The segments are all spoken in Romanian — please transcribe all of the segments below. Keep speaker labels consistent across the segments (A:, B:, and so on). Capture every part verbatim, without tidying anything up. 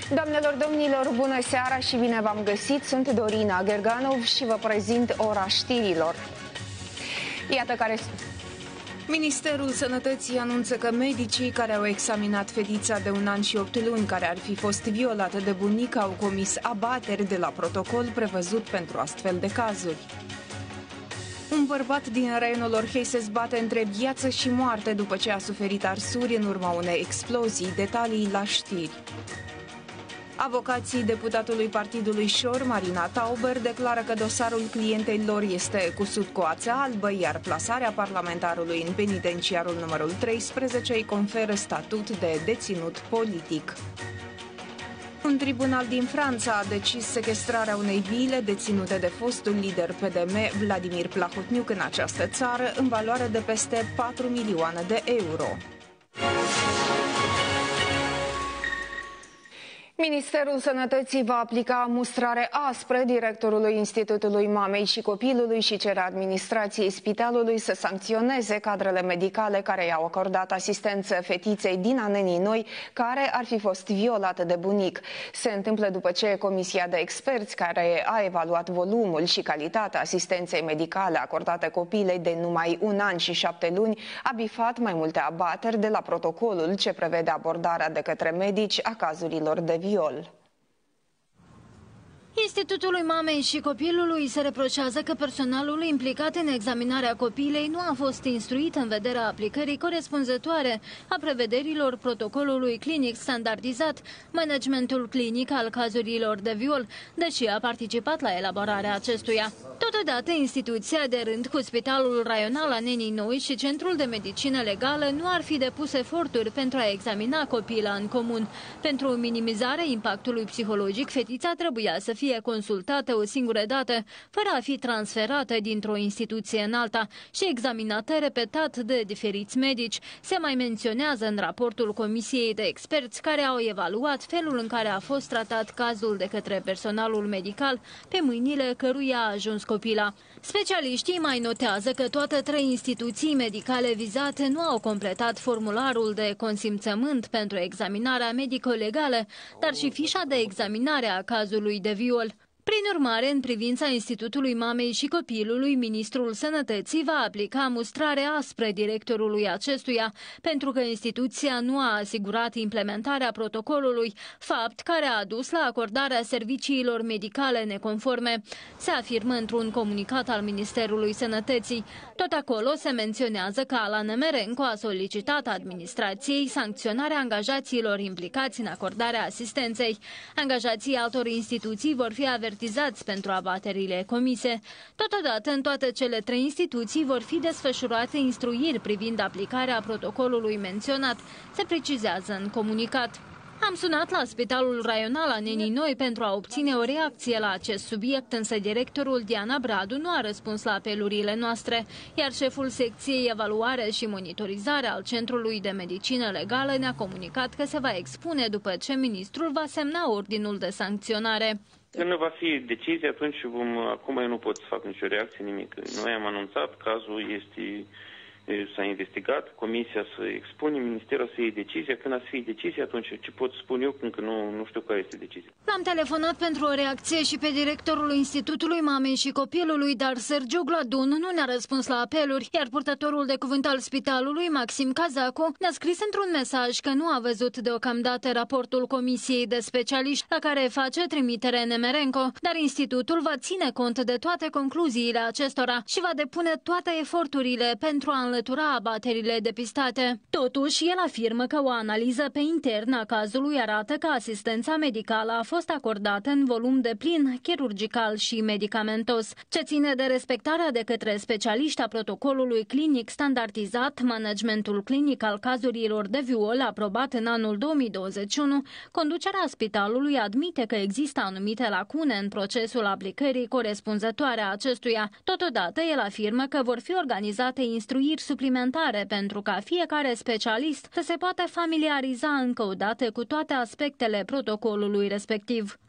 A: Doamnelor, domnilor, bună seara și bine v-am găsit! Sunt Dorina Gerganov și vă prezint ora știrilor. Iată care...
B: Ministerul Sănătății anunță că medicii care au examinat fetița de un an și opt luni care ar fi fost violată de bunic au comis abateri de la protocol prevăzut pentru astfel de cazuri. Un bărbat din raionul Orhei se zbate între viață și moarte după ce a suferit arsuri în urma unei explozii. Detalii la știri. Avocații deputatului Partidului Șor, Marina Tauber, declară că dosarul clientei lor este cusut cu ață albă, iar plasarea parlamentarului în penitenciarul numărul treisprezece îi conferă statut de deținut politic. Un tribunal din Franța a decis sechestrarea unei vile deținute de fostul lider P D M, Vladimir Plahotniuc, în această țară, în valoare de peste patru milioane de euro.
A: Ministerul Sănătății va aplica mustrare aspră directorului Institutului Mamei și Copilului și cere administrației spitalului să sancționeze cadrele medicale care i-au acordat asistență fetiței din Anenii Noi, care ar fi fost violată de bunic. Se întâmplă după ce Comisia de Experți, care a evaluat volumul și calitatea asistenței medicale acordate copilei de numai un an și șapte luni, a bifat mai multe abateri de la protocolul ce prevede abordarea de către medici a cazurilor de viol.
C: Institutului Mamei și Copilului se reproșează că personalul implicat în examinarea copilei nu a fost instruit în vederea aplicării corespunzătoare a prevederilor protocolului clinic standardizat, managementul clinic al cazurilor de viol, deși a participat la elaborarea acestuia. Totodată, instituția de rând cu Spitalul Raional Anenii Noi și Centrul de Medicină Legală nu ar fi depus eforturi pentru a examina copila în comun. Pentru minimizarea impactului psihologic, fetița trebuia să fie consultată o singură dată, fără a fi transferată dintr-o instituție în alta și examinată repetat de diferiți medici. Se mai menționează în raportul Comisiei de Experți care au evaluat felul în care a fost tratat cazul de către personalul medical, pe mâinile căruia a ajuns copila. Specialiștii mai notează că toate trei instituții medicale vizate nu au completat formularul de consimțământ pentru examinarea medico-legală, dar și fișa de examinare a cazului de viol. Prin urmare, în privința Institutului Mamei și Copilului, Ministrul Sănătății va aplica mustrare aspră directorului acestuia, pentru că instituția nu a asigurat implementarea protocolului, fapt care a dus la acordarea serviciilor medicale neconforme. Se afirmă într-un comunicat al Ministerului Sănătății. Tot acolo se menționează că Alan Nemerenco a solicitat administrației sancționarea angajaților implicați în acordarea asistenței. Angajații altor instituții vor fi avertizați pentru abaterile comise. Totodată, în toate cele trei instituții vor fi desfășurate instruiri privind aplicarea protocolului menționat, se precizează în comunicat. Am sunat la Spitalul Raional Anenii Noi pentru a obține o reacție la acest subiect, însă directorul Diana Bradu nu a răspuns la apelurile noastre, iar șeful secției Evaluare și Monitorizare al Centrului de Medicină Legală ne-a comunicat că se va expune după ce ministrul va semna ordinul de sancționare.
D: Când va fi decizie, atunci vom, acum eu nu pot să fac nicio reacție, nimic. Noi am anunțat, cazul este, s-a investigat, comisia să expune, ministerul să iei decizia. Când a să fie decizie, atunci ce pot spune eu, încă nu, nu știu care este decizia.
C: L-am telefonat pentru o reacție și pe directorul Institutului Mamei și Copilului, dar Sergiu Gladun nu ne-a răspuns la apeluri, iar purtătorul de cuvânt al spitalului, Maxim Cazacu, ne-a scris într-un mesaj că nu a văzut deocamdată raportul Comisiei de Specialiști la care face trimitere Nemerenco, dar institutul va ține cont de toate concluziile acestora și va depune toate eforturile pentru a înlătura abaterile depistate. Totuși, el afirmă că o analiză pe intern a cazului arată că asistența medicală a fost acordată în volum deplin, chirurgical și medicamentos. Ce ține de respectarea de către specialiști a protocolului clinic standardizat, managementul clinic al cazurilor de viol aprobat în anul două mii douăzeci și unu, conducerea spitalului admite că există anumite lacune în procesul aplicării corespunzătoare a acestuia. Totodată, el afirmă că vor fi organizate instruiri suplimentare pentru ca fiecare specialist să se poată familiariza încă o dată cu toate aspectele protocolului respectiv.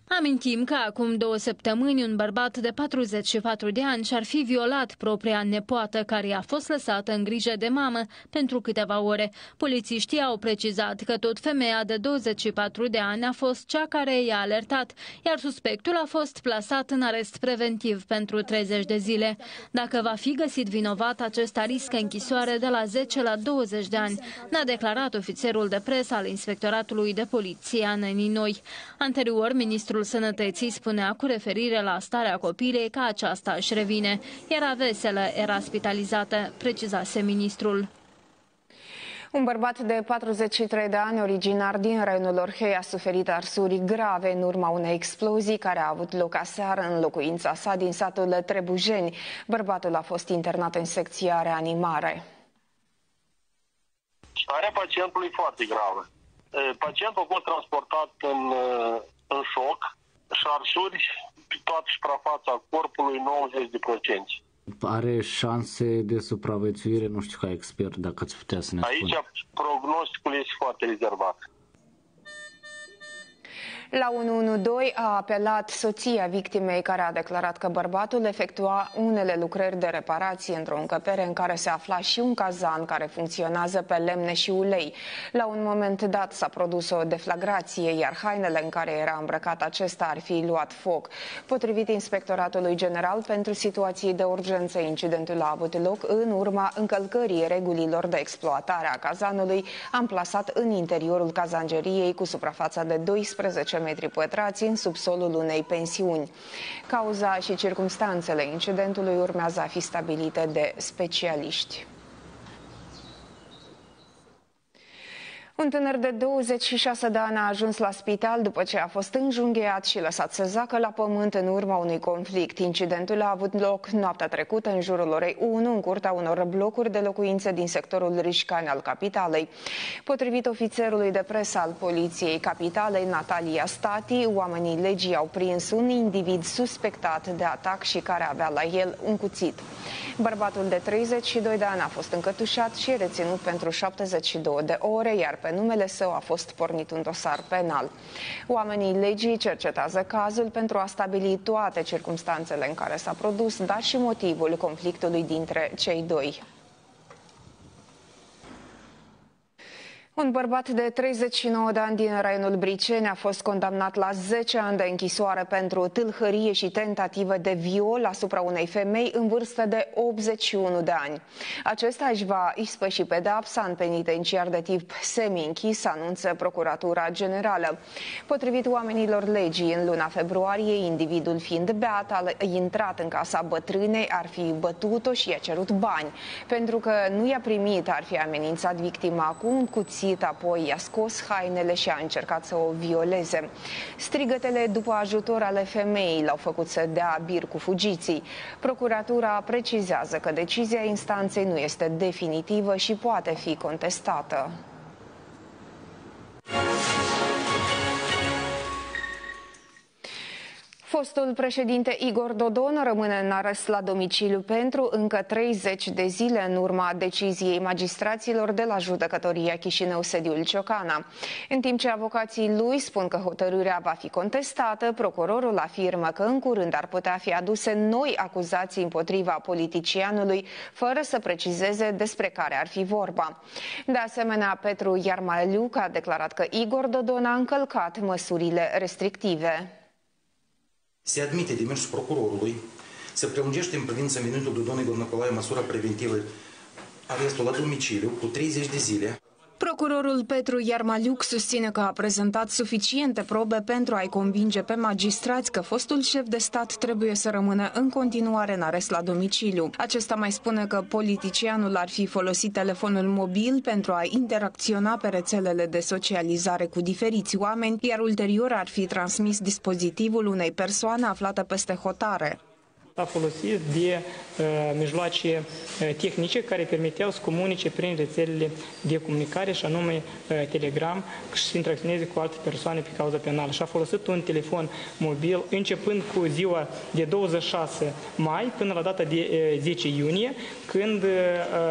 C: Amintim că acum două săptămâni un bărbat de patruzeci și patru de ani și-ar fi violat propria nepoată care i-a fost lăsată în grijă de mamă pentru câteva ore. Polițiștii au precizat că tot femeia de douăzeci și patru de ani a fost cea care i-a alertat, iar suspectul a fost plasat în arest preventiv pentru treizeci de zile. Dacă va fi găsit vinovat, acesta riscă închisoare de la zece la douăzeci de ani, ne-a declarat ofițerul de presă al Inspectoratului de Poliție a Nenii Noi. Anterior, ministrul Sănătății spunea cu referire la starea copilei că aceasta își revine. Era veselă, era spitalizată, precizase ministrul.
A: Un bărbat de patruzeci și trei de ani, originar din Raionul Orhei, a suferit arsuri grave în urma unei explozii care a avut loc aseară în locuința sa din satul Trebujeni. Bărbatul a fost internat în secția reanimare.
E: Starea pacientului foarte gravă. Pacientul a fost transportat în, în șoc și arsuri pe toată suprafața corpului nouăzeci de la sută.
F: Are șanse de supraviețuire, nu știu ca expert, dacă ați putea să ne spune.
E: Aici prognosticul este foarte rezervat.
A: La unu unu doi a apelat soția victimei, care a declarat că bărbatul efectua unele lucrări de reparație într-o încăpere în care se afla și un cazan care funcționează pe lemne și ulei. La un moment dat s-a produs o deflagrație, iar hainele în care era îmbrăcat acesta ar fi luat foc. Potrivit Inspectoratului General pentru Situații de Urgență, incidentul a avut loc în urma încălcării regulilor de exploatare a cazanului, amplasat în interiorul cazangeriei cu suprafața de doisprezece metri pătrați în subsolul unei pensiuni. Cauza și circumstanțele incidentului urmează a fi stabilite de specialiști. Un tânăr de douăzeci și șase de ani a ajuns la spital după ce a fost înjunghiat și lăsat să zacă la pământ în urma unui conflict. Incidentul a avut loc noaptea trecută în jurul orei unu în curtea unor blocuri de locuințe din sectorul Rișcani al capitalei. Potrivit ofițerului de presă al Poliției Capitalei, Natalia Stati, oamenii legii au prins un individ suspectat de atac și care avea la el un cuțit. Bărbatul de treizeci și doi de ani a fost încătușat și reținut pentru șaptezeci și două de ore, iar pe numele său a fost pornit un dosar penal. Oamenii legii cercetează cazul pentru a stabili toate circumstanțele în care s-a produs, dar și motivul conflictului dintre cei doi. Un bărbat de treizeci și nouă de ani din Raionul Briceni a fost condamnat la zece ani de închisoare pentru tâlhărie și tentativă de viol asupra unei femei în vârstă de optzeci și unu de ani. Acesta își va ispăși pedeapsa în penitenciar de tip semi-închis, anunță Procuratura Generală. Potrivit oamenilor legii, în luna februarie, individul fiind beat, a intrat în casa bătrânei, ar fi bătut-o și i-a cerut bani. Pentru că nu i-a primit, ar fi amenințat victima cu un cuțit, apoi i-a scos hainele și a încercat să o violeze. Strigătele după ajutor ale femeii l-au făcut să dea bir cu fugiții. Procuratura precizează că decizia instanței nu este definitivă și poate fi contestată. Fostul președinte Igor Dodon rămâne în arest la domiciliu pentru încă treizeci de zile în urma deciziei magistraților de la Judecătoria Chișinău, sediul Ciocana. În timp ce avocații lui spun că hotărârea va fi contestată, procurorul afirmă că în curând ar putea fi aduse noi acuzații împotriva politicianului, fără să precizeze despre care ar fi vorba. De asemenea, Petru Iarmaliuc a declarat că Igor Dodon a încălcat măsurile restrictive.
G: Se admite demersul procurorului, se prelungește în privința minutului Dodon Igor Nicolae măsura preventivă arestul la domiciliu cu treizeci de zile.
B: Procurorul Petru Iarmaliuc susține că a prezentat suficiente probe pentru a-i convinge pe magistrați că fostul șef de stat trebuie să rămână în continuare în arest la domiciliu. Acesta mai spune că politicianul ar fi folosit telefonul mobil pentru a interacționa pe rețelele de socializare cu diferiți oameni, iar ulterior ar fi transmis dispozitivul unei persoane aflată peste hotare.
H: A folosit de uh, mijloace uh, tehnice care permiteau să comunice prin rețelele de comunicare, și anume uh, Telegram, și să interacționeze cu alte persoane pe cauză penală. Și a folosit un telefon mobil începând cu ziua de douăzeci și șase mai până la data de uh, zece iunie, când uh,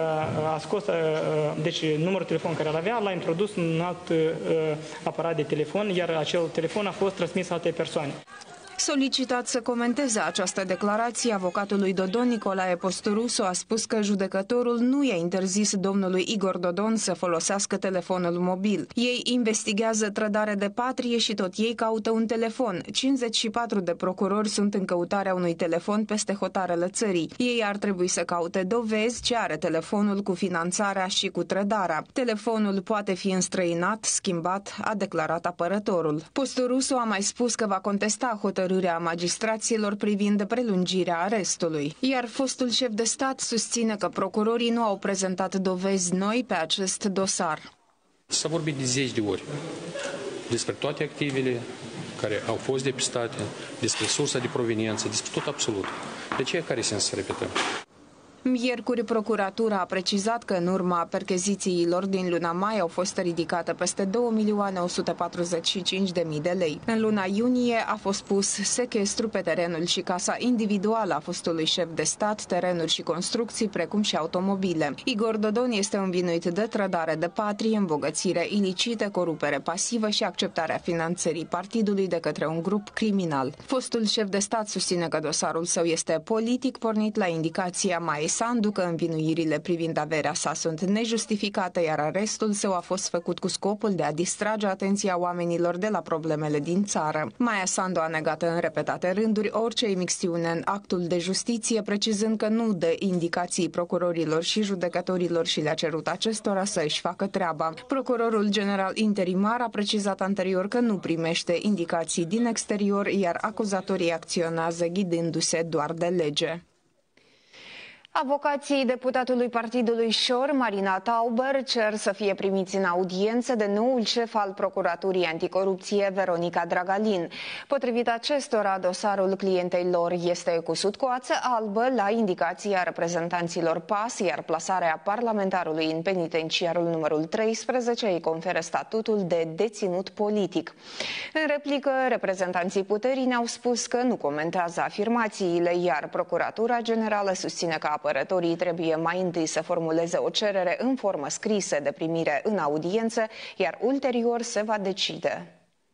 H: a scos, uh, deci numărul telefon care îl avea, l-a introdus în un alt uh, aparat de telefon, iar acel telefon a fost transmis altei persoane.
B: Solicitat să comenteze această declarație, avocatul lui Dodon, Nicolae Postorusu, a spus că judecătorul nu i-a interzis domnului Igor Dodon să folosească telefonul mobil. Ei investigează trădare de patrie și tot ei caută un telefon. cincizeci și patru de procurori sunt în căutarea unui telefon peste hotarele țării. Ei ar trebui să caute dovezi ce are telefonul cu finanțarea și cu trădarea. Telefonul poate fi înstrăinat, schimbat, a declarat apărătorul. Postorusu a mai spus că va contesta hotărârea magistraților privind prelungirea arestului. Iar fostul șef de stat susține că procurorii nu au prezentat dovezi noi pe acest dosar.
I: S-a vorbit de zeci de ori despre toate activele care au fost depistate, despre sursa de proveniență, despre tot absolut. De ce care sens să repetăm?
B: Miercuri, procuratura a precizat că în urma perchezițiilor din luna mai au fost ridicate peste două milioane o sută patruzeci și cinci de mii de lei. În luna iunie a fost pus sechestru pe terenul și casa individuală a fostului șef de stat, terenuri și construcții, precum și automobile. Igor Dodon este învinuit de trădare de patrie, îmbogățire ilicită, corupere pasivă și acceptarea finanțării partidului de către un grup criminal. Fostul șef de stat susține că dosarul său este politic, pornit la indicația Maei Sandu că învinuirile privind averea sa sunt nejustificate, iar arestul său a fost făcut cu scopul de a distrage atenția oamenilor de la problemele din țară. Maia Sandu a negat în repetate rânduri orice imixtiune în actul de justiție, precizând că nu dă indicații procurorilor și judecătorilor și le-a cerut acestora să își facă treaba. Procurorul general interimar a precizat anterior că nu primește indicații din exterior, iar acuzatorii acționează ghidându-se doar de lege.
A: Avocații deputatului Partidului Șor, Marina Tauber, cer să fie primiți în audiență de noul șef al Procuraturii Anticorupție, Veronica Dragalin. Potrivit acestora, dosarul clientei lor este cu sutcoață albă la indicația reprezentanților P A S, iar plasarea parlamentarului în penitenciarul numărul treisprezece îi conferă statutul de deținut politic. În replică, reprezentanții puterii ne-au spus că nu comentează afirmațiile, iar Procuratura Generală susține că apărătorii trebuie mai întâi să formuleze o cerere în formă scrisă de primire în audiență, iar ulterior se va decide.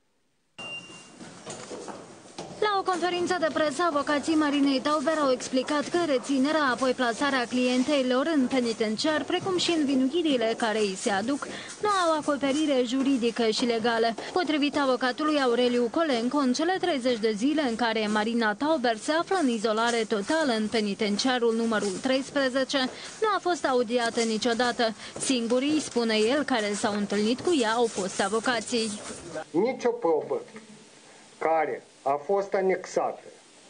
C: La o conferință de presă, avocații Marinei Tauber au explicat că reținerea, apoi plasarea clientei lor în penitenciar, precum și învinuirile care îi se aduc, nu au acoperire juridică și legală. Potrivit avocatului Aureliu Colenco, în cele treizeci de zile în care Marina Tauber se află în izolare totală în penitenciarul numărul treisprezece, nu a fost audiată niciodată. Singurii, spune el, care s-au întâlnit cu ea au fost avocații.
J: Nici o probă care a fost anexată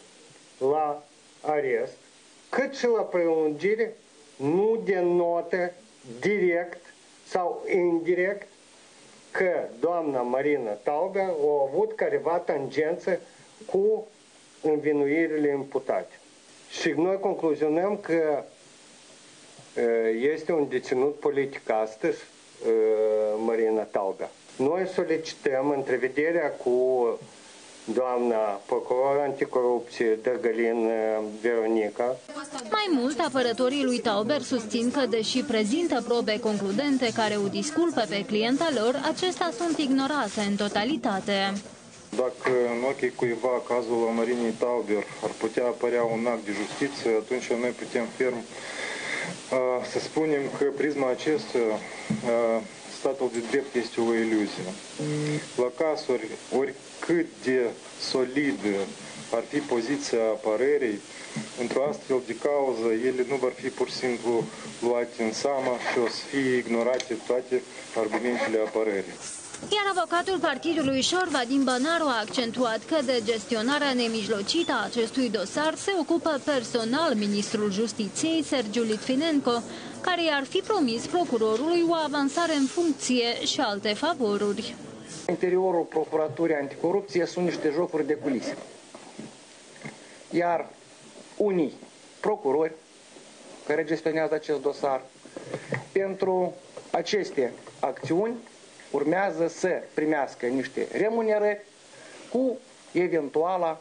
J: la arest, cât și la prelungire, nu denotă direct sau indirect că doamna Marina Tauber a avut careva tangență cu învinuirile imputate. Și noi concluzionăm că este un deținut politic astăzi, Marina Tauber. Noi solicităm întrevederea cu doamna procuror anticorupție Dragalin Veronica.
C: Mai mult, apărătorii lui Tauber susțin că, deși prezintă probe concludente care o disculpă pe clienta lor, acestea sunt ignorate în totalitate.
K: Dacă în ochii cuiva cazul Marinei Tauber ar putea apărea un act de justiție, atunci noi putem ferm uh, să spunem că prisma acestuia uh, statul de drept este o iluzie. La cazuri, oricât de solidă ar fi poziția apărării, într-o astfel de cauză, ele nu vor fi pur și simplu luate în seamă și o să fie ignorate toate argumentele apărării.
C: Iar avocatul Partidului Șor, Vadim Banaru, a accentuat că de gestionarea nemijlocită a acestui dosar se ocupă personal ministrul Justiției, Sergiu Litvinenko, care i-ar fi promis procurorului o avansare în funcție și alte favoruri.
L: Interiorul Procuraturii Anticorupție sunt niște jocuri de culise. Iar
J: unii procurori care gestionează acest dosar. Pentru aceste acțiuni urmează să primească niște remunerări cu eventuala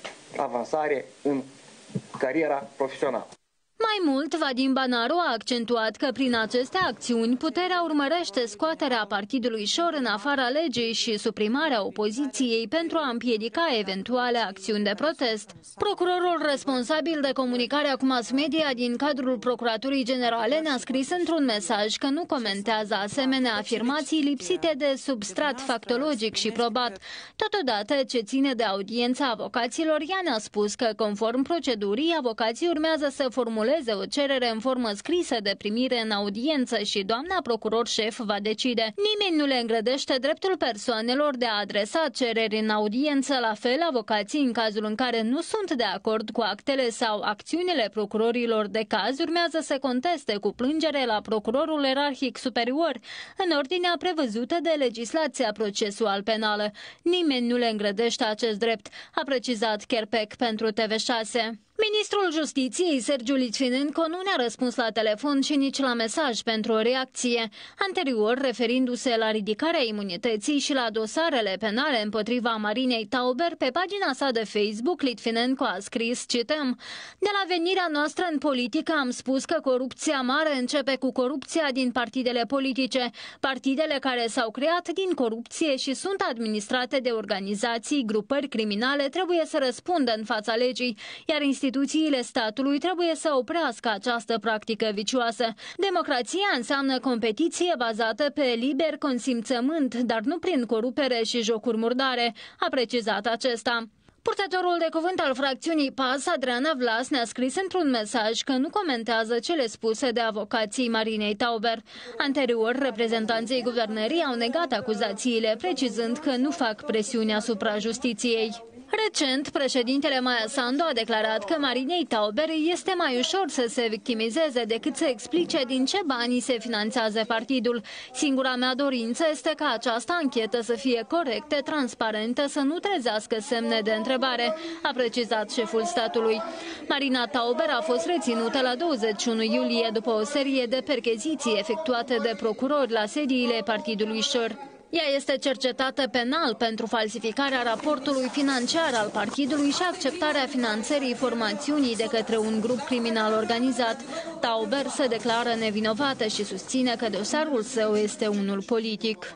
J: avansare în cariera profesională.
C: Mai mult, Vadim Banaru a accentuat că prin aceste acțiuni puterea urmărește scoaterea partidului Șor în afara legii și suprimarea opoziției pentru a împiedica eventuale acțiuni de protest. Procurorul responsabil de comunicarea cu mass media din cadrul Procuraturii Generale ne-a scris într-un mesaj că nu comentează asemenea afirmații lipsite de substrat factologic și probat. Totodată, ce ține de audiența avocaților, ea ne-a spus că, conform procedurii, avocații urmează să formuleze o cerere în formă scrisă de primire în audiență și doamna procuror șef va decide. Nimeni nu le îngrădește dreptul persoanelor de a adresa cereri în audiență, la fel avocații în cazul în care nu sunt de acord cu actele sau acțiunile procurorilor de caz urmează să conteste cu plângere la procurorul ierarhic superior, în ordinea prevăzută de legislația procesual penală. Nimeni nu le îngrădește acest drept, a precizat Kerpec pentru T V șase. Ministrul Justiției, Sergiu Litvinenko, nu ne-a răspuns la telefon și nici la mesaj pentru o reacție. Anterior, referindu-se la ridicarea imunității și la dosarele penale împotriva Marinei Tauber, pe pagina sa de Facebook, Litvinenko a scris, cităm: "De la venirea noastră în politică am spus că corupția mare începe cu corupția din partidele politice. Partidele care s-au creat din corupție și sunt administrate de organizații, grupări criminale trebuie să răspundă în fața legii, iar instituțiile statului trebuie să oprească această practică vicioasă. Democrația înseamnă competiție bazată pe liber consimțământ, dar nu prin corupere și jocuri murdare", a precizat acesta. Purtătorul de cuvânt al fracțiunii P A S, Adriana Vlas, ne-a scris într-un mesaj că nu comentează cele spuse de avocații Marinei Tauber. Anterior, reprezentanții guvernării au negat acuzațiile, precizând că nu fac presiune asupra justiției. Recent, președintele Maia Sandu a declarat că Marinei Tauber este mai ușor să se victimizeze decât să explice din ce bani se finanțează partidul. Singura mea dorință este ca această anchetă să fie corectă, transparentă, să nu trezească semne de întrebare, a precizat șeful statului. Marina Tauber a fost reținută la douăzeci și unu iulie după o serie de percheziții efectuate de procurori la sediile partidului Șor. Ea este cercetată penal pentru falsificarea raportului financiar al partidului și acceptarea finanțării formațiunii de către un grup criminal organizat. Tauber se declară nevinovată și susține că dosarul său este unul politic.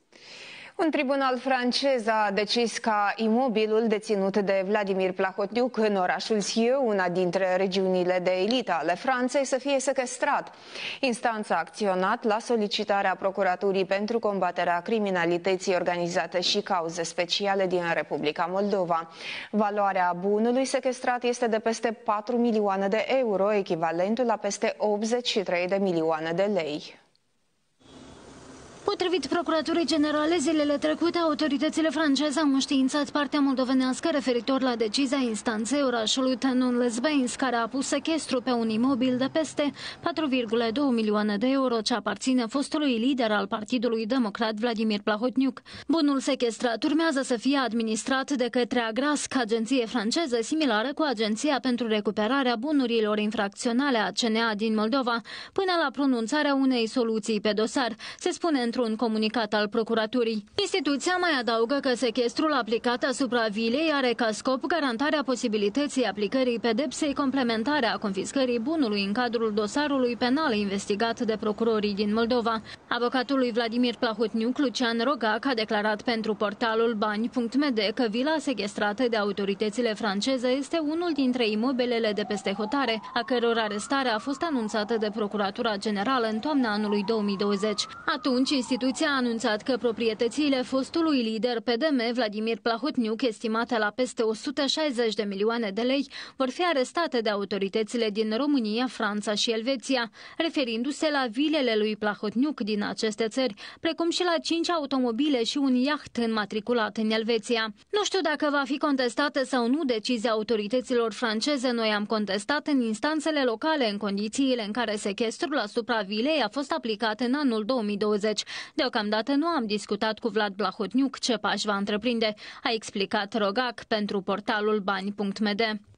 A: Un tribunal francez a decis ca imobilul deținut de Vladimir Plahotniuc în orașul Sieux, una dintre regiunile de elită ale Franței, să fie sequestrat. Instanța a acționat la solicitarea Procuraturii pentru combaterea criminalității organizate și cauze speciale din Republica Moldova. Valoarea bunului sequestrat este de peste patru milioane de euro, echivalentul la peste optzeci și trei de milioane de lei.
C: Potrivit Procuraturii Generale, zilele trecute, autoritățile franceze au înștiințat partea moldovenească referitor la decizia instanței orașului Tenon-les-Bains, care a pus sechestru pe un imobil de peste patru virgulă doi milioane de euro, ce aparține fostului lider al Partidului Democrat Vladimir Plahotniuc. Bunul sechestrat urmează să fie administrat de către Agrasc, agenție franceză similară cu Agenția pentru Recuperarea Bunurilor Infracționale a C N A din Moldova, până la pronunțarea unei soluții pe dosar, se spune într-un comunicat al procuraturii. Instituția mai adaugă că sechestrul aplicat asupra vilei are ca scop garantarea posibilității aplicării pedepsei complementare a confiscării bunului în cadrul dosarului penal investigat de procurorii din Moldova. Avocatul lui Vladimir Plahotniuc, Lucian Rogac, a declarat pentru portalul bani punct m d că vila sechestrată de autoritățile franceze este unul dintre imobilele de peste hotare, a căror arestare a fost anunțată de Procuratura Generală în toamna anului două mii douăzeci. Atunci, instituția a anunțat că proprietățile fostului lider P D M, Vladimir Plahotniuc, estimate la peste o sută șaizeci de milioane de lei, vor fi arestate de autoritățile din România, Franța și Elveția, referindu-se la vilele lui Plahotniuc din aceste țări, precum și la cinci automobile și un iaht înmatriculat în Elveția. Nu știu dacă va fi contestată sau nu decizia autorităților franceze. Noi am contestat în instanțele locale în condițiile în care sechestrul asupra vilei a fost aplicat în anul două mii douăzeci. Deocamdată nu am discutat cu Vlad Plahotniuc ce pași va întreprinde, a explicat Rogac pentru portalul bani punct m d.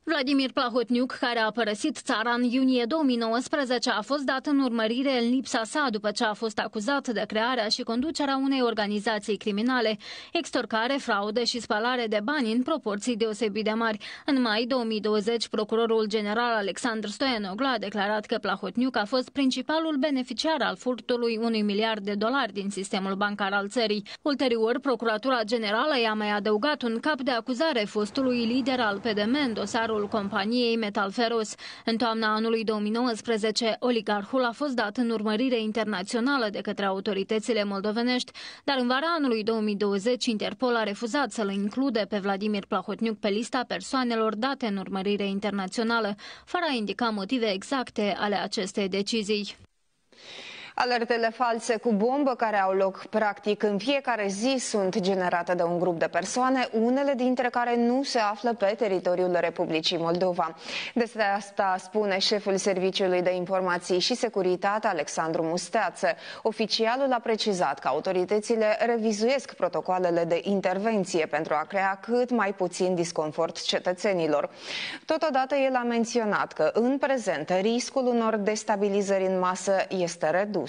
C: Vladimir Plahotniuc, care a părăsit țara în iunie două mii nouăsprezece, a fost dat în urmărire în lipsa sa după ce a fost acuzat de crearea și conducerea unei organizații criminale, extorcare, fraude și spălare de bani în proporții deosebit de mari. În mai două mii douăzeci, procurorul general Alexandru Stoianoglu a declarat că Plahotniuc a fost principalul beneficiar al furtului unui miliard de dolari din sistemul bancar al țării. Ulterior, Procuratura Generală i-a mai adăugat un cap de acuzare fostului lider al P D M în dosarul companiei Metalferos. În toamna anului două mii nouăsprezece, oligarhul a fost dat în urmărire internațională de către autoritățile moldovenești, dar în vara anului două mii douăzeci, Interpol a refuzat să-l include pe Vladimir Plahotniuc pe lista persoanelor date în urmărire internațională, fără a indica motive exacte ale acestei decizii.
A: Alertele false cu bombă care au loc practic în fiecare zi sunt generate de un grup de persoane, unele dintre care nu se află pe teritoriul Republicii Moldova. Despre asta spune șeful Serviciului de Informații și Securitate, Alexandru Musteață. Oficialul a precizat că autoritățile revizuiesc protocoalele de intervenție pentru a crea cât mai puțin disconfort cetățenilor. Totodată el a menționat că în prezent riscul unor destabilizări în masă este redus.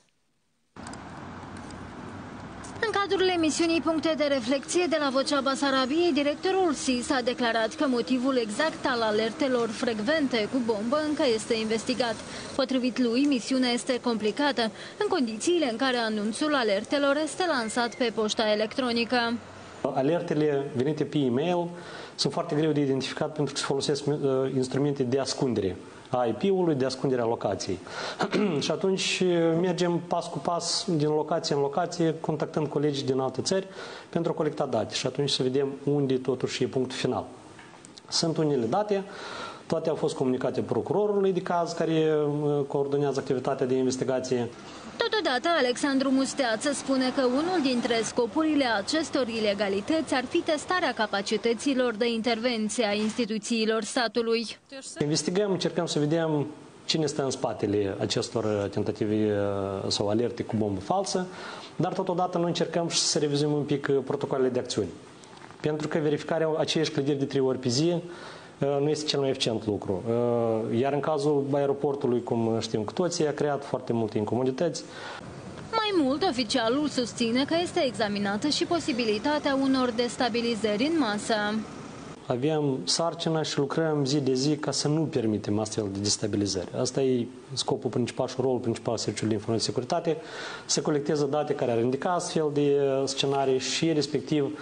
C: În cadrul emisiunii Puncte de reflexie de la Vocea Basarabiei, directorul S I S a declarat că motivul exact al alertelor frecvente cu bombă încă este investigat. Potrivit lui, misiunea este complicată, în condițiile în care anunțul alertelor este lansat pe poșta electronică.
L: Alertele venite pe e-mail sunt foarte greu de identificat pentru că se folosesc uh, instrumente de ascundere a I P-ului, de ascunderea locației. Și atunci mergem pas cu pas din locație în locație, contactând colegii din alte țări pentru a colecta date și atunci să vedem unde totuși e punctul final. Sunt unele date, toate au fost comunicate procurorului de caz care coordonează activitatea de investigație.
C: Totodată, Alexandru Musteață spune că unul dintre scopurile acestor ilegalități ar fi testarea capacităților de intervenție a instituțiilor statului.
L: Investigăm, încercăm să vedem cine stă în spatele acestor tentative sau alerte cu bombă falsă, dar totodată noi încercăm și să revizuim un pic protocoalele de acțiuni. Pentru că verificarea aceiași clădiri de trei ori pe zi nu este cel mai eficient lucru. Iar în cazul aeroportului, cum știm cu toții, a creat foarte multe incomodități.
C: Mai mult, oficialul susține că este examinată și posibilitatea unor destabilizări în masă.
L: Avem sarcina și lucrăm zi de zi ca să nu permitem astfel de destabilizări. Asta e scopul principal și rolul principal Serviciului de Informație și Securitate, să colecteze date care ar indica astfel de scenarii și respectiv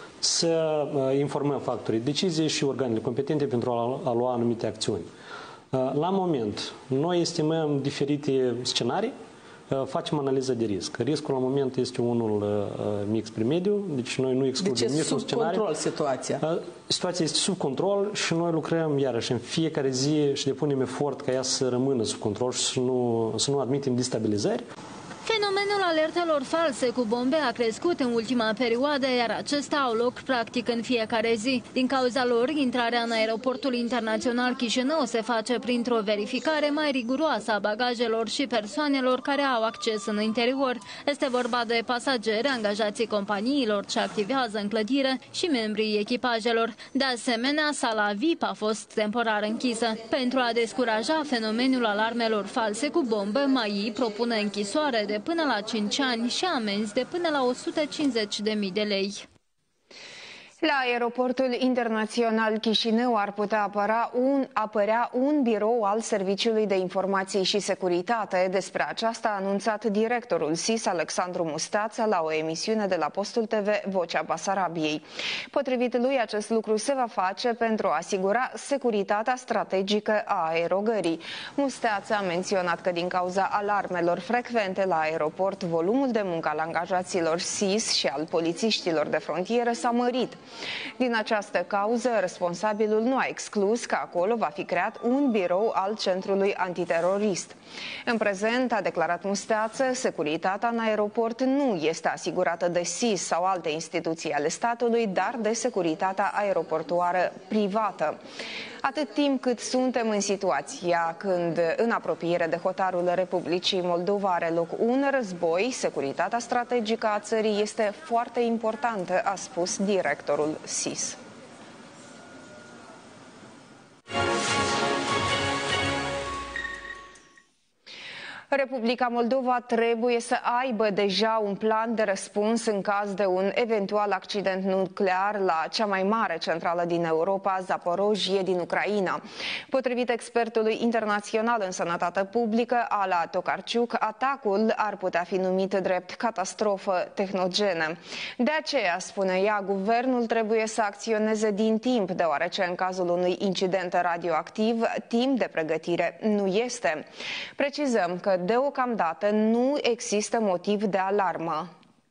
L: să informăm factorii deciziei și organele competente pentru a lua anumite acțiuni. La moment, noi estimăm diferite scenarii, facem analiză de risc. Riscul la moment este unul mix prin mediu, deci noi nu excludem
M: deci
L: niciun scenariu.
M: Sub control situația.
L: Situația este sub control și noi lucrăm iarăși în fiecare zi și depunem efort ca ea să rămână sub control și să nu, să nu admitem destabilizări.
C: Fenomenul alertelor false cu bombe a crescut în ultima perioadă, iar acestea au loc practic în fiecare zi. Din cauza lor, intrarea în aeroportul internațional Chișinău se face printr-o verificare mai riguroasă a bagajelor și persoanelor care au acces în interior. Este vorba de pasageri, angajații companiilor ce activează în clădire și membrii echipajelor. De asemenea, sala V I P a fost temporar închisă. Pentru a descuraja fenomenul alarmelor false cu bombă, M A I propune închisoare de până la cinci ani și amenzi de până la o sută cincizeci de mii de lei.
A: La aeroportul internațional Chișinău ar putea apăra un, apărea un birou al Serviciului de Informații și Securitate. Despre aceasta a anunțat directorul S I S, Alexandru Musteață, la o emisiune de la Postul T V Vocea Basarabiei. Potrivit lui, acest lucru se va face pentru a asigura securitatea strategică a aerogării. Musteață a menționat că din cauza alarmelor frecvente la aeroport, volumul de muncă al angajaților S I S și al polițiștilor de frontieră s-a mărit. Din această cauză, responsabilul nu a exclus că acolo va fi creat un birou al Centrului Antiterorist. În prezent, a declarat Musteață, securitatea în aeroport nu este asigurată de S I S sau alte instituții ale statului, dar de securitatea aeroportuară privată. Atât timp cât suntem în situația când în apropiere de hotarul Republicii Moldova are loc un război, securitatea strategică a țării este foarte importantă, a spus directorul S I S. Republica Moldova trebuie să aibă deja un plan de răspuns în caz de un eventual accident nuclear la cea mai mare centrală din Europa, Zaporojie, din Ucraina. Potrivit expertului internațional în sănătate publică, Ala Tokarczuk, atacul ar putea fi numit drept catastrofă tehnogenă. De aceea, spune ea, guvernul trebuie să acționeze din timp, deoarece în cazul unui incident radioactiv, timp de pregătire nu este. Precizăm că deocamdată nu există motiv de alarmă.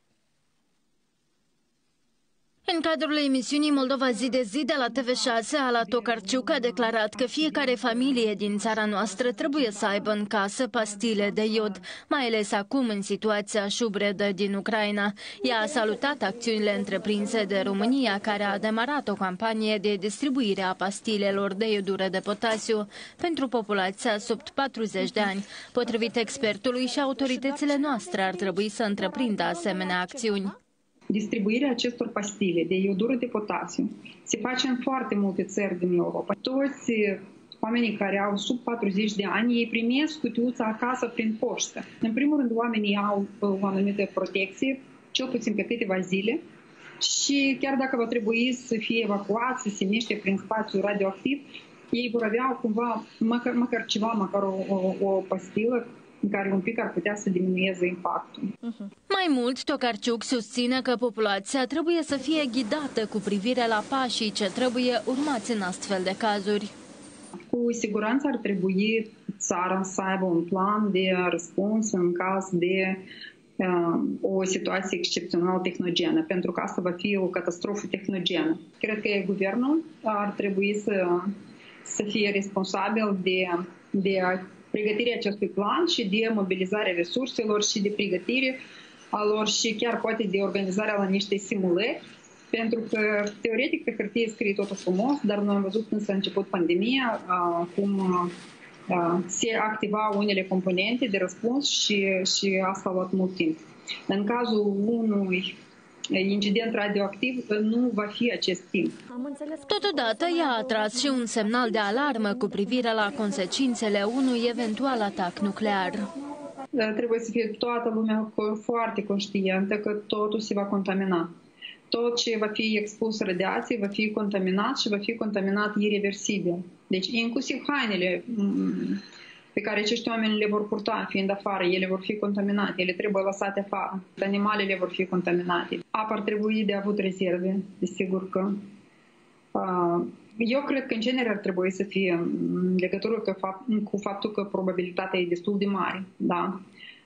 C: În cadrul emisiunii Moldova zi de zi de la T V șase, Ala Tokarczuk a declarat că fiecare familie din țara noastră trebuie să aibă în casă pastile de iod, mai ales acum în situația șubredă din Ucraina. Ea a salutat acțiunile întreprinse de România, care a demarat o campanie de distribuire a pastilelor de iodură de potasiu pentru populația sub patruzeci de ani. Potrivit expertului, și autoritățile noastre ar trebui să întreprindă asemenea acțiuni.
M: Distribuirea acestor pastile de iodură de potasiu se face în foarte multe țări din Europa. Toți oamenii care au sub patruzeci de ani, ei primesc cutiuța acasă prin poștă. În primul rând, oamenii au o anumită protecție, cel puțin pe câteva zile, și chiar dacă va trebui să fie evacuați, să se miște prin spațiu radioactiv, ei vor avea cumva, măcar, măcar ceva, măcar o, o, o pastilă în care un pic ar putea să diminueze impactul.
C: Uh-huh. Mai mult, Tokarczuk susține că populația trebuie să fie ghidată cu privire la pașii ce trebuie urmați în astfel de cazuri.
M: Cu siguranță ar trebui țara să aibă un plan de răspuns în caz de uh, o situație excepțională tehnogenă, pentru că asta va fi o catastrofă tehnogenă. Cred că guvernul ar trebui să, să fie responsabil de, de a pregătirea acestui plan și de mobilizarea resurselor și de pregătire a lor și chiar poate de organizarea la niște simulări, pentru că teoretic pe hârtie scrie totul frumos, dar noi am văzut când s-a început pandemia, cum se activa unele componente de răspuns și, și asta a luat mult timp. În cazul unui incident radioactiv nu va fi acest timp.
C: Totodată, ea a tras și un semnal de alarmă cu privire la consecințele unui eventual atac nuclear.
M: Trebuie să fie toată lumea foarte conștientă că totul se va contamina. Tot ce va fi expus radiației va fi contaminat și va fi contaminat irreversibil. Deci inclusiv hainele pe care acești oameni le vor purta fiind afară, ele vor fi contaminate, ele trebuie lăsate afară, animalele vor fi contaminate. Apa ar trebui de avut rezerve, desigur că. Eu cred că în genere ar trebui să fie în legătură cu faptul că probabilitatea e destul de mare, da?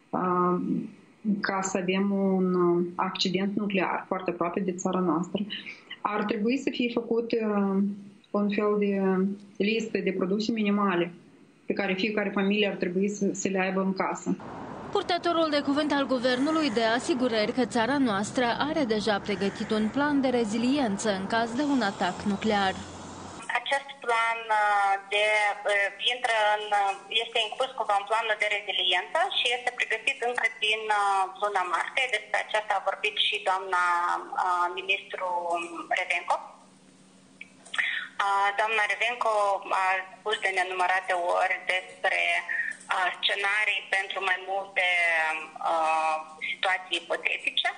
M: Ca să avem un accident nuclear foarte aproape de țara noastră. Ar trebui să fie făcut un fel de listă de produse minimale pe care fiecare familie ar trebui să, să le aibă în casă.
C: Purtătorul de cuvânt al guvernului dă asigurări că țara noastră are deja pregătit un plan de reziliență în caz de un atac nuclear.
N: Acest plan de, intră în, este inclus cumva în planul de reziliență și este pregătit încă din luna martie. Despre aceasta a vorbit și doamna ministru Revenco. Doamna Revenco a spus de nenumărate ori despre scenarii pentru mai multe uh, situații ipotetice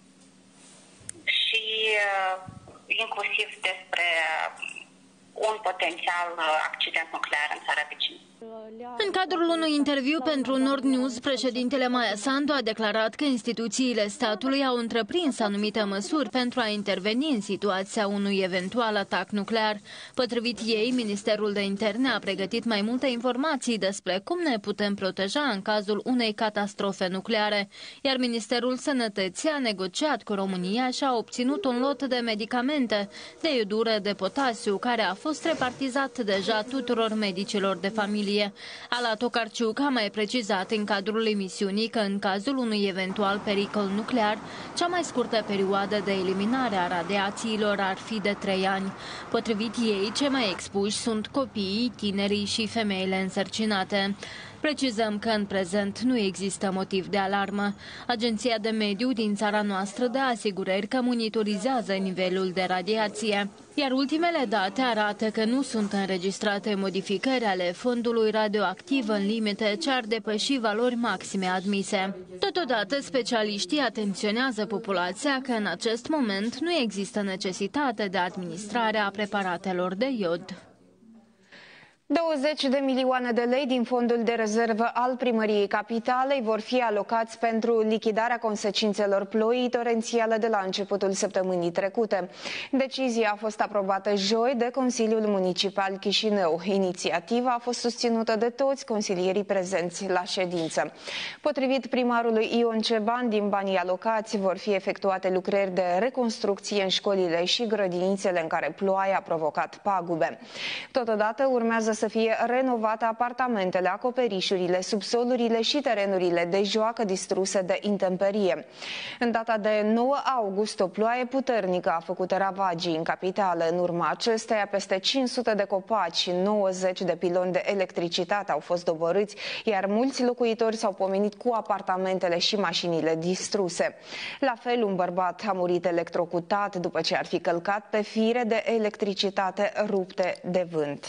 N: și uh, inclusiv despre un potențial accident nuclear în țara vecină.
C: În cadrul unui interviu pentru Nord News, președintele Maia Sandu a declarat că instituțiile statului au întreprins anumite măsuri pentru a interveni în situația unui eventual atac nuclear. Potrivit ei, Ministerul de Interne a pregătit mai multe informații despre cum ne putem proteja în cazul unei catastrofe nucleare, iar Ministerul Sănătății a negociat cu România și a obținut un lot de medicamente de iodură de potasiu, care a fost repartizat deja tuturor medicilor de familie. Ala Tokarczuk a mai precizat în cadrul emisiunii că în cazul unui eventual pericol nuclear, cea mai scurtă perioadă de eliminare a radiațiilor ar fi de trei ani. Potrivit ei, cei mai expuși sunt copiii, tinerii și femeile însărcinate. Precizăm că în prezent nu există motiv de alarmă. Agenția de Mediu din țara noastră dă asigurări că monitorizează nivelul de radiație, iar ultimele date arată că nu sunt înregistrate modificări ale fondului radioactiv în limite ce ar depăși valori maxime admise. Totodată, specialiștii atenționează populația că în acest moment nu există necesitate de administrare a preparatelor de iod.
A: douăzeci de milioane de lei din fondul de rezervă al Primăriei Capitalei vor fi alocați pentru lichidarea consecințelor ploii torențiale de la începutul săptămânii trecute. Decizia a fost aprobată joi de Consiliul Municipal Chișinău. Inițiativa a fost susținută de toți consilierii prezenți la ședință. Potrivit primarului Ion Ceban, din banii alocați vor fi efectuate lucrări de reconstrucție în școlile și grădinițele în care ploaia a provocat pagube. Totodată urmează să fie renovate apartamentele, acoperișurile, subsolurile și terenurile de joacă distruse de intemperie. În data de nouă august, o ploaie puternică a făcut ravagii în capitală. În urma acesteia, peste cinci sute de copaci și nouăzeci de piloni de electricitate au fost doborâți, iar mulți locuitori s-au pomenit cu apartamentele și mașinile distruse. La fel, un bărbat a murit electrocutat după ce ar fi călcat pe fire de electricitate rupte de vânt.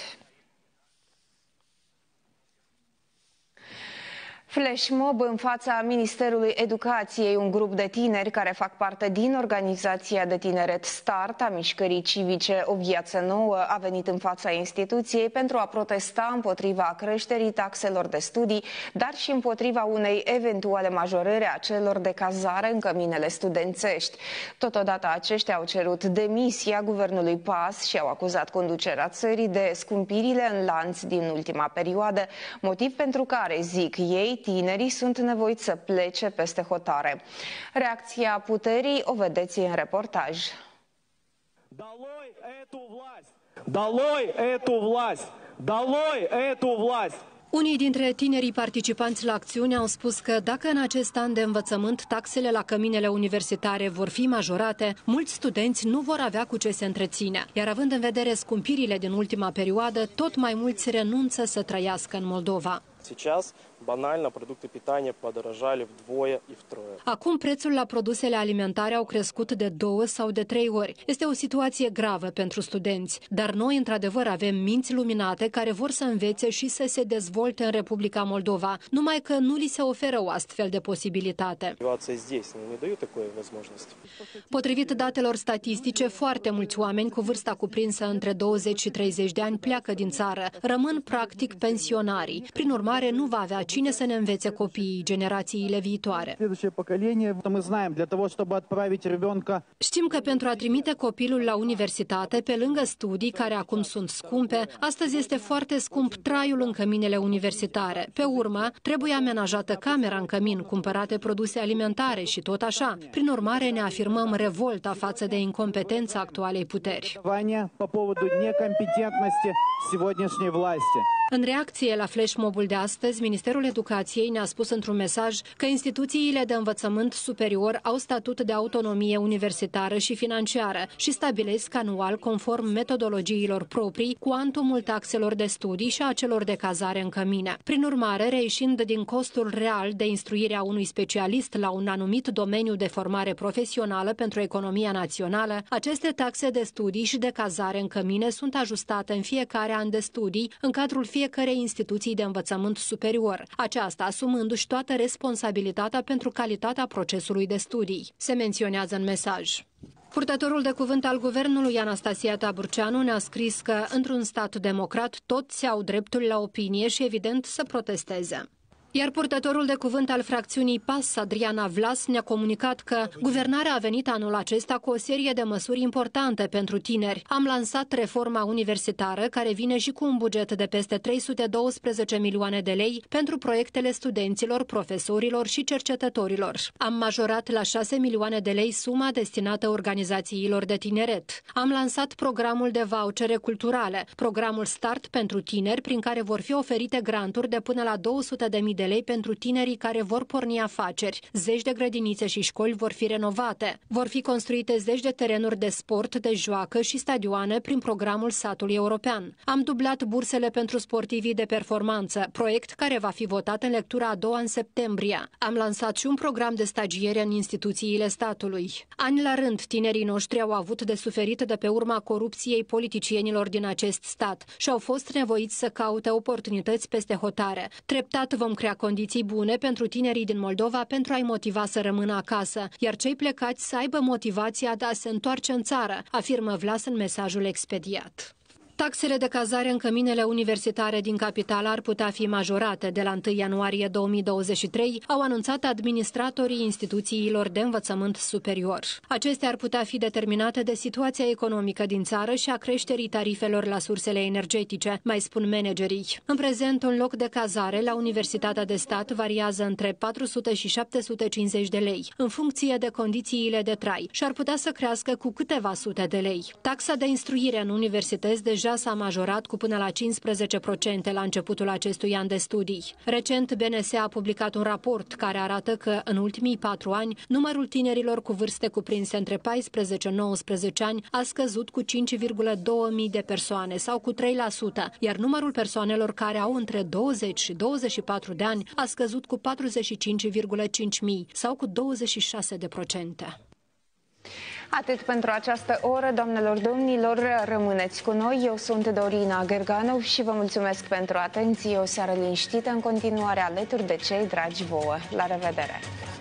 A: Flash mob în fața Ministerului Educației. Un grup de tineri care fac parte din organizația de tineret Start a mișcării civice O Viață Nouă a venit în fața instituției pentru a protesta împotriva creșterii taxelor de studii, dar și împotriva unei eventuale majorări a celor de cazare în căminele studențești. Totodată aceștia au cerut demisia guvernului P A S și au acuzat conducerea țării de scumpirile în lanț din ultima perioadă, motiv pentru care, zic ei, tinerii sunt nevoiți să plece peste hotare. Reacția puterii o vedeți în reportaj.
O: Долой эту власть! Долой эту власть! Долой эту власть!
P: Unii dintre tinerii participanți la acțiune au spus că dacă în acest an de învățământ taxele la căminele universitare vor fi majorate, mulți studenți nu vor avea cu ce se întreține. Iar având în vedere scumpirile din ultima perioadă, tot mai mulți renunță să trăiască în Moldova.
Q: Сейчас банально продукты питания подорожали вдвое и втрое.
P: Acum prețul la produsele alimentare au crescut de două sau de trei ori. Este o situație gravă pentru studenți, dar noi într-adevăr avem minți luminate care vor să învețe și să se dezvolte în Republica Moldova, numai că nu li se oferă o astfel de posibilitate. Potrivit datelor statistice, foarte mulți oameni cu vârsta cuprinsă între douăzeci și treizeci de ani pleacă din țară, rămân practic pensionarii. Prin urmare, nu va avea cine să ne învețe copiii, generațiile viitoare. Știm că pentru a trimite copilul la universitate, pe lângă studii care acum sunt scumpe, astăzi este foarte scump traiul în căminele universitare. Pe urmă, trebuie amenajată camera în cămin, cumpărate produse alimentare și tot așa. Prin urmare, ne afirmăm revolta față de incompetența actualei puteri. În reacție la flash mobul de astăzi, Ministerul Educației ne-a spus într-un mesaj că instituțiile de învățământ superior au statut de autonomie universitară și financiară și stabilesc anual, conform metodologiilor proprii, cuantumul taxelor de studii și a celor de cazare în cămine. Prin urmare, reișind din costul real de instruire a unui specialist la un anumit domeniu de formare profesională pentru economia națională, aceste taxe de studii și de cazare în cămine sunt ajustate în fiecare an de studii în cadrul fiecarei instituții de învățământ superior, aceasta asumându-și toată responsabilitatea pentru calitatea procesului de studii, se menționează în mesaj. Purtătorul de cuvânt al guvernului, Anastasia Taburceanu, ne-a scris că, într-un stat democrat, toți au dreptul la opinie și, evident, să protesteze. Iar purtătorul de cuvânt al fracțiunii P A S, Adriana Vlas, ne-a comunicat că guvernarea a venit anul acesta cu o serie de măsuri importante pentru tineri. Am lansat reforma universitară, care vine și cu un buget de peste trei sute douăsprezece milioane de lei pentru proiectele studenților, profesorilor și cercetătorilor. Am majorat la șase milioane de lei suma destinată organizațiilor de tineret. Am lansat programul de vouchere culturale, programul Start pentru tineri, prin care vor fi oferite granturi de până la două sute de mii de lei pentru tinerii care vor porni afaceri. Zeci de grădinițe și școli vor fi renovate. Vor fi construite zeci de terenuri de sport, de joacă și stadioane prin programul Satului European. Am dublat bursele pentru sportivii de performanță, proiect care va fi votat în lectura a doua în septembrie. Am lansat și un program de stagiere în instituțiile statului. Ani la rând, tinerii noștri au avut de suferit de pe urma corupției politicienilor din acest stat și au fost nevoiți să caute oportunități peste hotare. Treptat vom crea condiții bune pentru tinerii din Moldova pentru a-i motiva să rămână acasă, iar cei plecați să aibă motivația de a se întoarce în țară, afirmă Vlas în mesajul expediat. Taxele de cazare în căminele universitare din capitală ar putea fi majorate de la întâi ianuarie două mii douăzeci și trei, au anunțat administratorii instituțiilor de învățământ superior. Acestea ar putea fi determinate de situația economică din țară și a creșterii tarifelor la sursele energetice, mai spun managerii. În prezent, un loc de cazare la Universitatea de Stat variază între patru sute și șapte sute cincizeci de lei, în funcție de condițiile de trai, și ar putea să crească cu câteva sute de lei. Taxa de instruire în universități deja s-a majorat cu până la cincisprezece la sută la începutul acestui an de studii. Recent, B N S a publicat un raport care arată că în ultimii patru ani, numărul tinerilor cu vârste cuprinse între paisprezece și nouăsprezece ani a scăzut cu cinci virgulă doi mii de persoane sau cu trei la sută, iar numărul persoanelor care au între douăzeci și douăzeci și patru de ani a scăzut cu patruzeci și cinci virgulă cinci mii sau cu douăzeci și șase la sută.
A: Atât pentru această oră, doamnelor, domnilor, rămâneți cu noi. Eu sunt Dorina Gerganov și vă mulțumesc pentru atenție. O seară liniștită în continuare alături de cei dragi vouă. La revedere!